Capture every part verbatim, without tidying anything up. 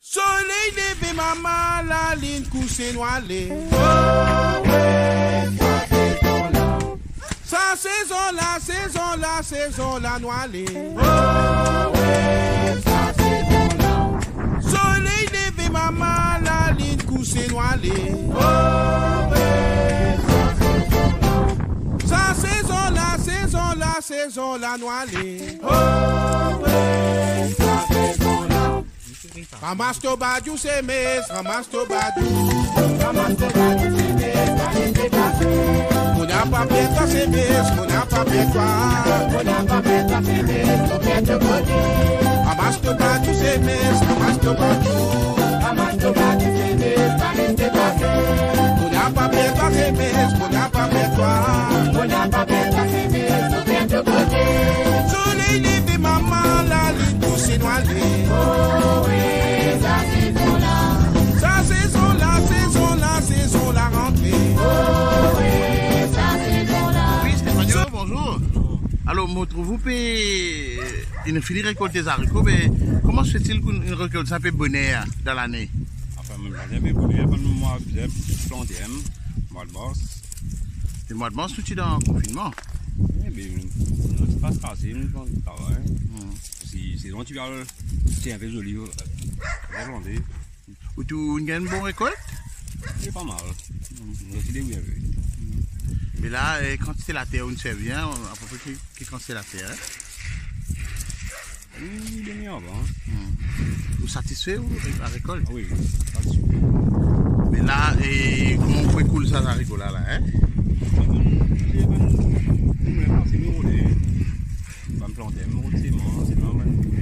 Soleil levé, maman, la ligne couchée noilée. Sa saison, la saison, la saison, la noilée. Soleil levé, maman, la ligne couchée noilée. Sa saison, la saison, la saison, la noilée. Ramasse ton badou, c'est mes, ramasse ton badou. Ramasse ton badou, c'est mes, allez dépasser. On n'a pas fait toi, c'est mes, on n'a pas fait toi. On n'a pas fait toi, c'est mes, on vient te côté. Ramasse ton badou, c'est mes, ramasse ton badou. Ramasse ton badou, c'est mes, allez dépasser. On n'a pas fait toi, c'est mes, on n'a pas fait toi. On n'a pas fait toi, c'est mes, on vient te côté. Soleil levé, maman, la ligne couchée noilée. Oh oui. Sa saison, la saison, la saison, la rentrée. Oh oui, sa saison, la. Oui, Stéphanie, bonjour. Alors, me trouve-vous une finie récolte des haricots, mais comment se fait-il qu'une récolte ça fait bonheur dans l'année? Enfin, l'année fait bonheur, quand moi, je faisais planter, mois de mars. Le mois de mars, tout est dans le confinement. Oui, mais c'est pas facile, quand on travaille. Si c'est gentil, c'est un peu joli, irlandais. Ou tu as une bonne récolte? C'est pas mal. C'est bien. Mais là, quand c'est la terre, on sait bien, à peu près qui quand c'est la terre. Oui, il est mieux avant. Vous satisfait de la récolte? Oui, satisfait. Mais là, et comment on fait cool ça, la récolte là, hein? C'est mieux rôder. On va me planter, me rôder, c'est normal.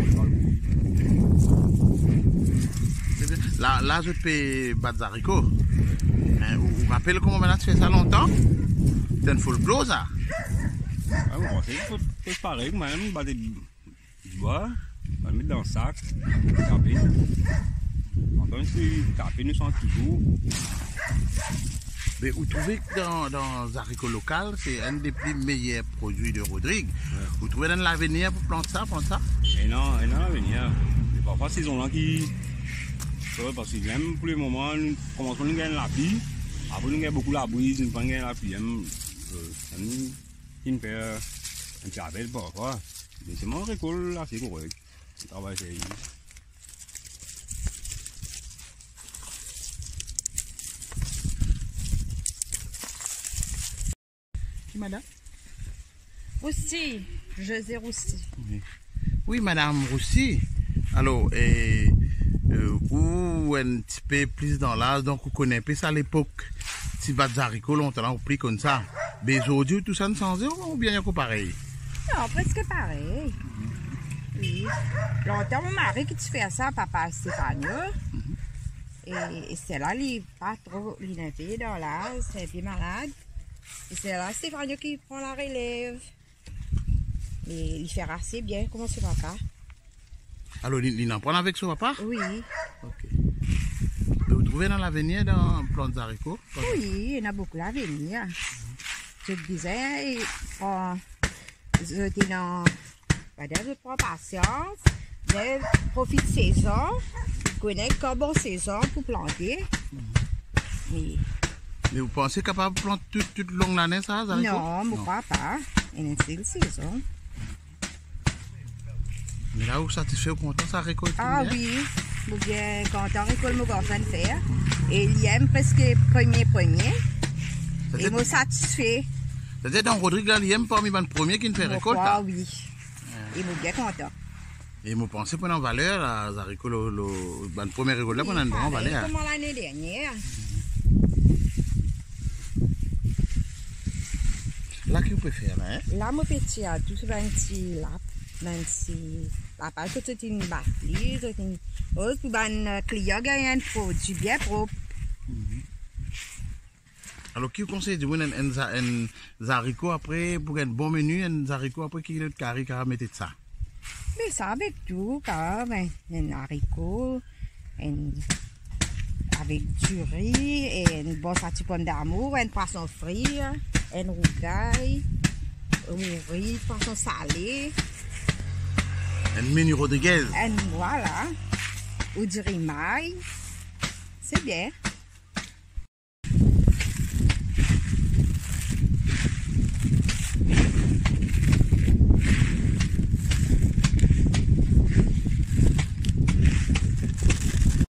Là, là, je peux battre des haricots. Hein, vous vous rappelez comment on a fait ça longtemps? C'est une full blow, ça? Ah, bon, c'est pareil, même, battre du bois, on va le mettre dans le sac, taper. Quand on taper, nous sommes toujours. Mais vous trouvez que dans, dans les haricots locaux, c'est un des plus meilleurs produits de Rodrigue. Ouais. Vous trouvez dans l'avenir pour planter ça, planter ça? Et non, et non, l'avenir. C'est parfois ces gens-là qui. Parce que même pour le moment, nous commençons à gagner la pluie. Après, nous gagnons beaucoup la brise, nous ne gagnons pas la pluie. Nous fait un petit rappel parfois. Mais c'est mon récolte assez correct. Je travaille chez lui. Qui, madame? Roussi, José Roussi. Oui. Oui, madame Roussi. Alors, et, euh, ou un petit peu plus dans l'âge, donc vous connaissez ça à l'époque, si vous avez haricots longtemps, vous pris comme ça. Mais aujourd'hui, tout ça ne change ou bien il y a pareil? Non, presque pareil. Mm-hmm. Oui. Longtemps, mon mari qui te fait ça, papa Stéphanie. Mm-hmm. Et, et c'est là, il n'est pas trop l'invé dans l'âge, c'est un peu malade. Et c'est là, Stéphanie qui prend la relève. Et il fait assez bien, comme son papa. Alors, il en prend avec son papa? Oui. Ok. Vous trouvez dans l'avenir dans le plan de haricots? Oui, il y en a beaucoup l'avenir. Je te disais, il prend, je dis non, je prends patience, je profite de saison, je connais comme bonne saison pour planter. Mm-hmm. Mais, Mais vous pensez capable de planter toute, toute longue l'année, ça? Non, je ne crois pas. Il y a une seule saison. Mais là, vous satisfait au content, ça récolte? Ah oui, je suis bien content, récolte mon garçon de faire. Et il aime presque premier premier. Et je suis satisfait. C'est-à-dire dans Rodrigue, là, il aime parmi les premiers qui ne fait récolte? Ah oui. Et je suis bien content. Et vous pensez pour une valeur, là, les haricots, la première récolte, là, pour une grande valeur? Comme l'année dernière. Là, qu'est-ce que vous pouvez faire, là? Hein? Là, mon petit, tout ce petit lap, petit lapage, c'est une batterie, c'est une autre, pour un client qui a un produit bien propre. Mm-hmm. Alors, qui vous conseille de vous un haricot après, pour un bon menu, un haricot après qui est le carré, qui a mettre ça? Mais ça avec tout, quand même, un haricot, un, avec du riz, et une bonne satue pomme d'amour, un poisson frit, un rougail, un riz, poisson salé. Un menu Rodriguez. Un voilà. ou du rimail. C'est bien.